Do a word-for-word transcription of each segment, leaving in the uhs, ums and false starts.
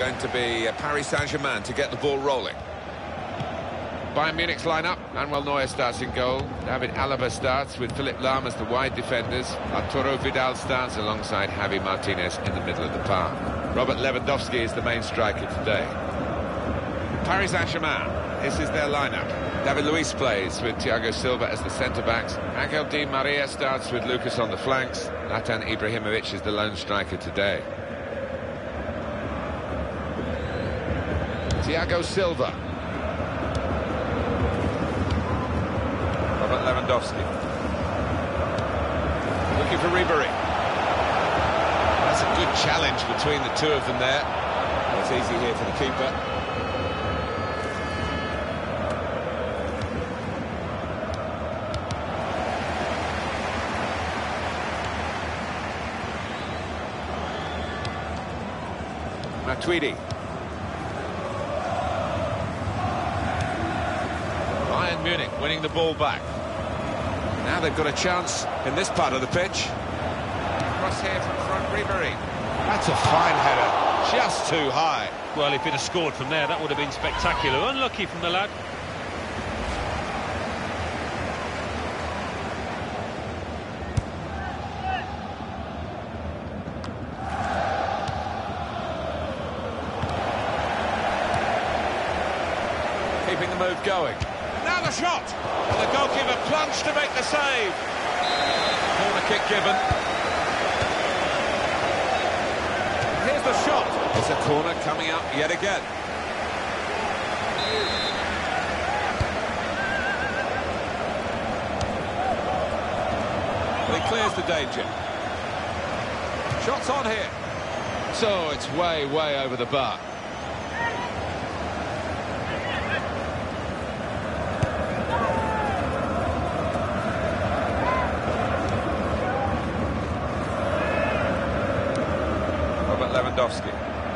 Going to be uh, Paris Saint-Germain to get the ball rolling. Bayern Munich's lineup. Manuel Neuer starts in goal. David Alaba starts with Philipp Lahm as the wide defenders. Arturo Vidal starts alongside Javi Martinez in the middle of the park. Robert Lewandowski is the main striker today. Paris Saint-Germain, this is their lineup. David Luiz plays with Thiago Silva as the centre-backs. Angel Di Maria starts with Lucas on the flanks. Zlatan Ibrahimovic is the lone striker today. Thiago Silva. Robert Lewandowski. Looking for Ribéry. That's a good challenge between the two of them there. It's easy here for the keeper. Matuidi. Bayern Munich winning the ball back. Now they've got a chance in this part of the pitch. Cross here from front, Ribéry. That's a fine header, just too high. Well, if he'd have scored from there, that would have been spectacular. Unlucky from the lad. Keeping the move going. Now the shot! And the goalkeeper plunged to make the save. Corner kick given. Here's the shot. It's a corner coming up yet again. But he clears the danger. Shots on here. So it's way, way over the bar. Lewandowski.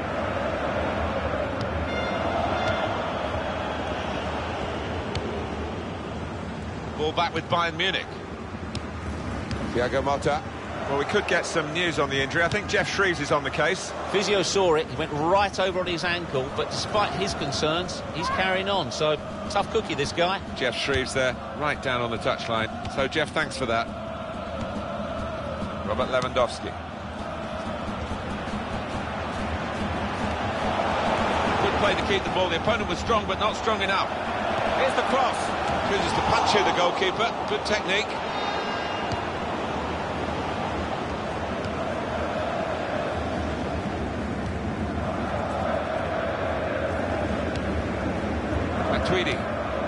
Ball back with Bayern Munich. Thiago Motta. Well, we could get some news on the injury. I think Jeff Shreves is on the case. Physio saw it, he went right over on his ankle, but despite his concerns, he's carrying on. So, tough cookie, this guy. Jeff Shreves there, right down on the touchline. So, Jeff, thanks for that. Robert Lewandowski. Play to keep the ball. The opponent was strong, but not strong enough. Here's the cross. Chooses to punch here, the goalkeeper. Good technique. Matuidi.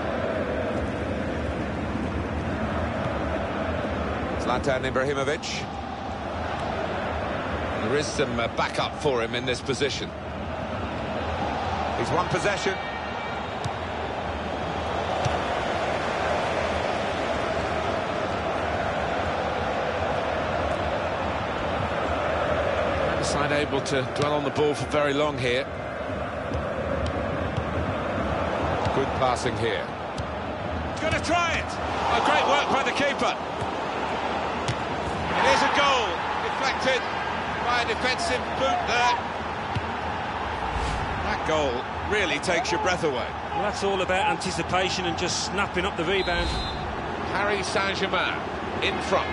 Zlatan Ibrahimovic. There is some uh, backup for him in this position. He's won possession. Neither side able to dwell on the ball for very long here. Good passing here. He's going to try it. Oh, great work by the keeper. It is a goal. Deflected by a defensive boot there. That goal really takes your breath away. Well, that's all about anticipation and just snapping up the rebound. Paris Saint-Germain in front.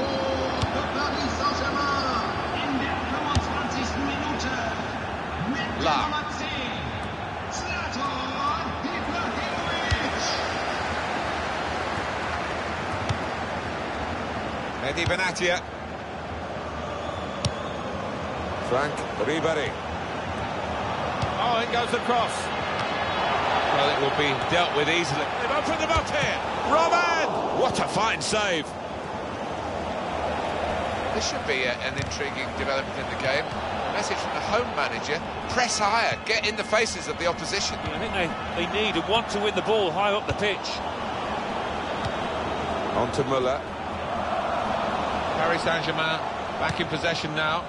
Lahm. Mehdi Benatia. Franck Ribéry. Oh, in goes the cross. Well, it will be dealt with easily. They've opened them up here. Robin! What a fine save. This should be a, an intriguing development in the game. Message from the home manager: press higher, get in the faces of the opposition. Yeah, I think they, they need and want to win the ball high up the pitch. On to Müller. Paris Saint-Germain back in possession now.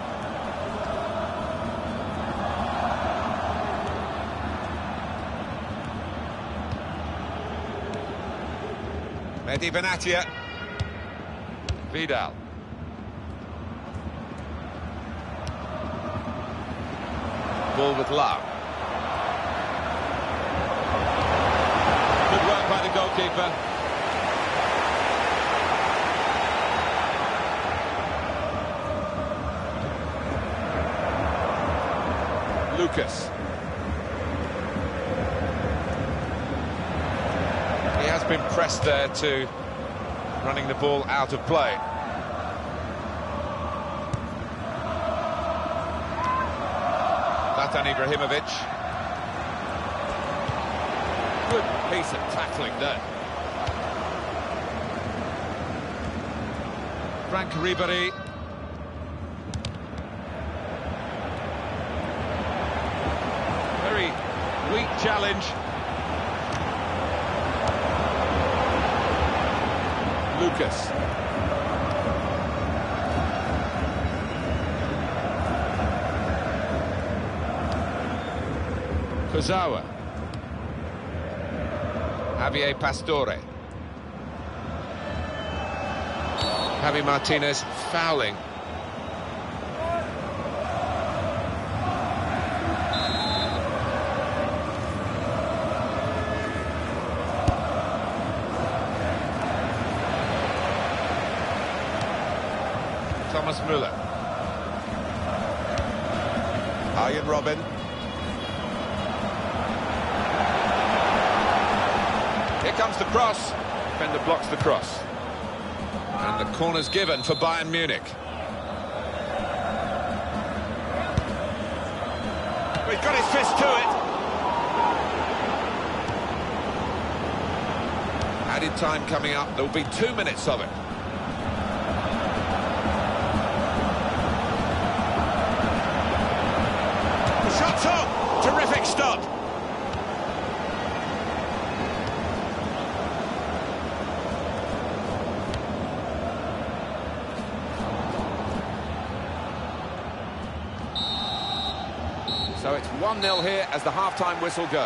Mehdi Benatia. Vidal. Ball with Lahm. Good work by the goalkeeper. Lucas. He has been pressed there to running the ball out of play. Zlatan Ibrahimovic. Good piece of tackling there. Frank Ribéry. Very weak challenge. Lucas. Kurzawa. Javier Pastore. Javi Martinez fouling. Thomas Müller. Arjen Robben. Here comes the cross. Defender blocks the cross. And the corner's given for Bayern Munich. He's got his fist to it. Added time coming up. There'll be two minutes of it. The shot's on. Terrific stop. So it's one nil here as the half-time whistle goes.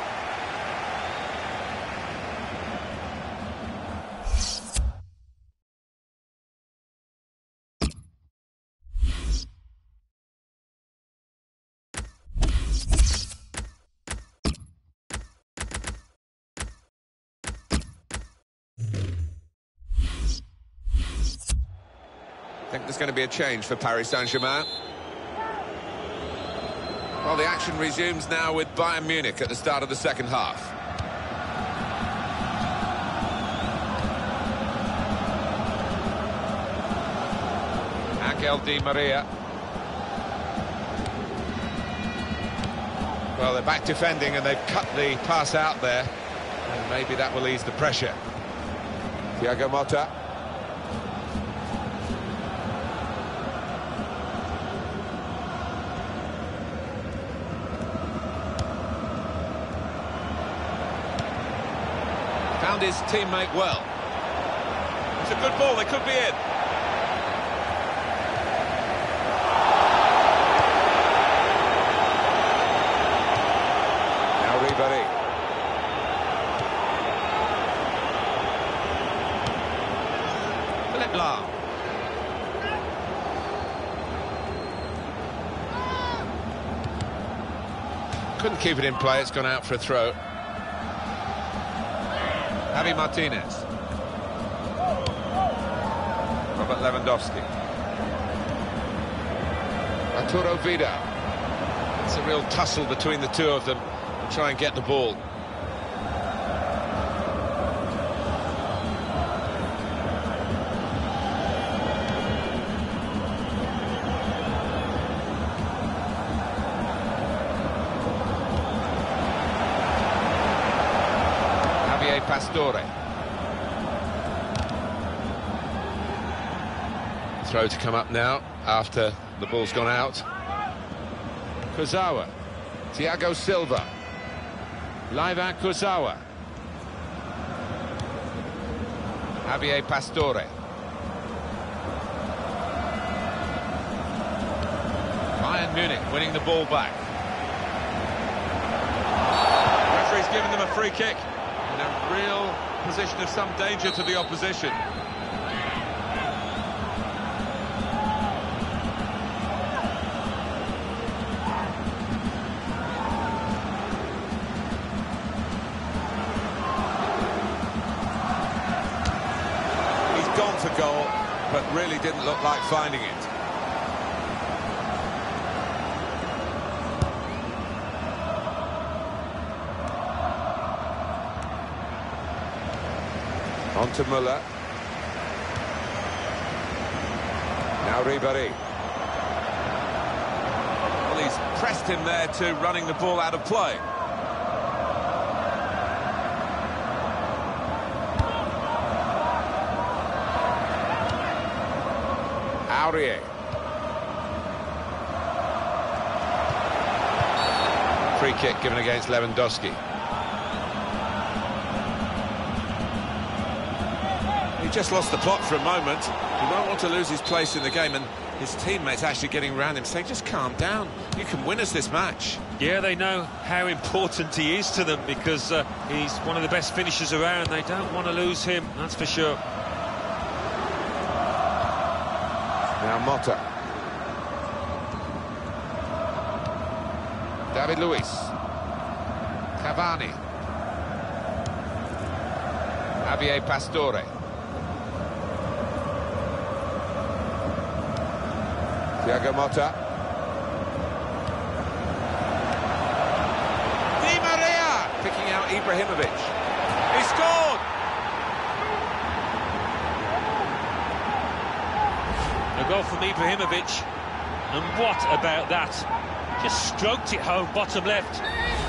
I think there's going to be a change for Paris Saint-Germain. Well, the action resumes now with Bayern Munich at the start of the second half. Angel Di Maria. Well, they're back defending and they've cut the pass out there. And maybe that will ease the pressure. Thiago Motta. Found his teammate well. It's a good ball, they could be in. Now Ribéry. Philip Lahm. Couldn't keep it in play, it's gone out for a throw. Javi Martinez. Robert Lewandowski. Arturo Vidal. It's a real tussle between the two of them to try and get the ball. Pastore. Throw to come up now after the ball's gone out. Kurzawa. Thiago Silva. Layvin Kurzawa. Javier Pastore. Bayern Munich winning the ball back. Referee's giving them a free kick. In a real position of some danger to the opposition. really didn't look like finding it. On to Müller. Now Ribéry. Well, he's pressed him there to running the ball out of play. Aurier. Free kick given against Lewandowski. He just lost the plot for a moment. He won't want to lose his place in the game, and his teammates actually getting around him saying, just calm down, you can win us this match. Yeah, they know how important he is to them, because uh, he's one of the best finishers around. They don't want to lose him, that's for sure. Now Motta. David Luiz. Cavani. Javier Pastore. Thiago Motta. Di Maria picking out Ibrahimovic. He scored! A goal from Ibrahimovic. And what about that? Just stroked it home, bottom left.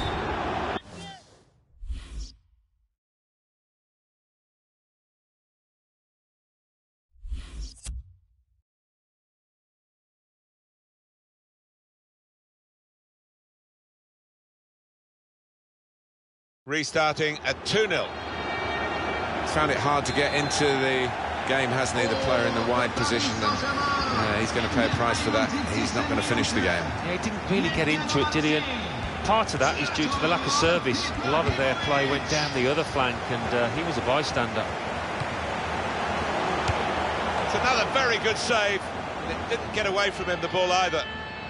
Restarting at two nil. He's found it hard to get into the game, hasn't he, the player in the wide position, and uh, he's going to pay a price for that. He's not going to finish the game. Yeah, he didn't really get into it, did he? And part of that is due to the lack of service. A lot of their play went down the other flank, and uh, he was a bystander. It's another very good save, and it didn't get away from him, the ball, either.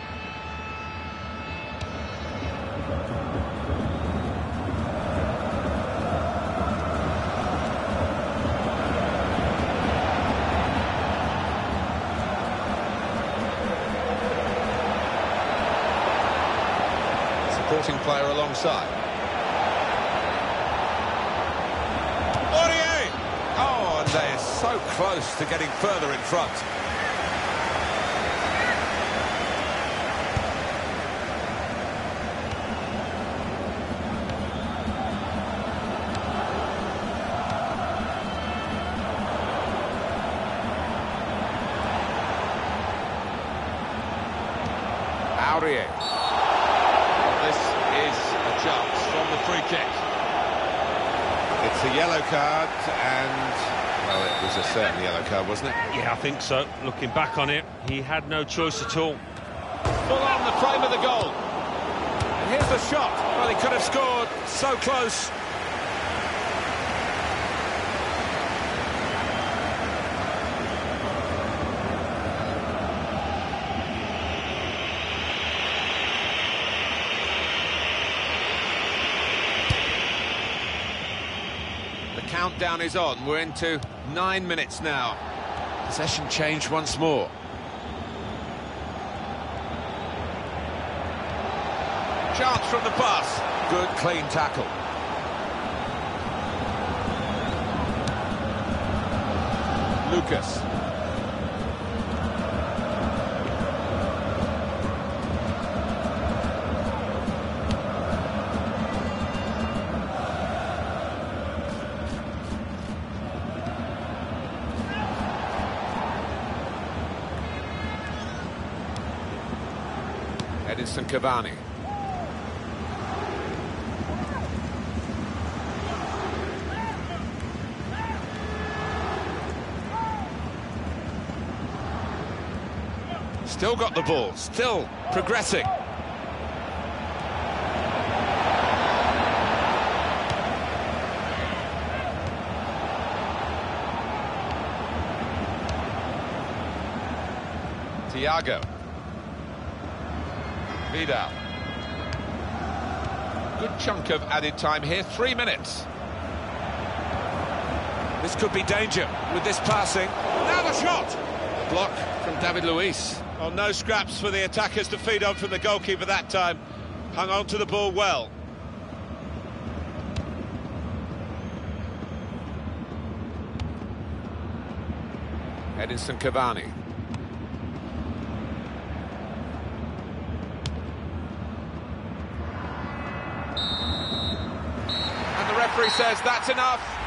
Supporting player alongside. Aurier! Oh, and they're so close to getting further in front. Aurier. From the free kick. It's a yellow card, and, well, it was a certain yellow card, wasn't it? Yeah, I think so. Looking back on it, he had no choice at all. Full on the frame of the goal. And here's the shot. Well, he could have scored. So close. Countdown is on. We're into nine minutes now. Possession changed once more. Chance from the pass. Good clean tackle. Lucas. Edinson Cavani. Still got the ball, still progressing. Thiago. Vidal. Good chunk of added time here, three minutes. This could be danger with this passing. Now the shot! block from David Luiz. Well, no scraps for the attackers to feed on from the goalkeeper that time. Hung on to the ball well. Edinson Cavani. And the referee says that's enough.